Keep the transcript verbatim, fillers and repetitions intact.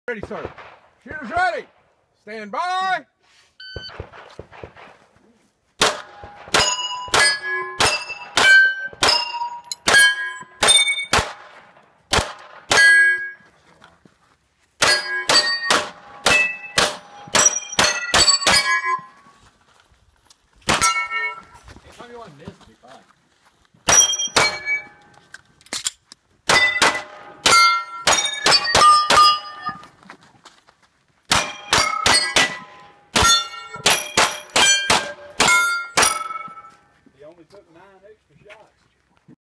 Ready, sir. Shooters ready. Stand by. Anytime you want to miss.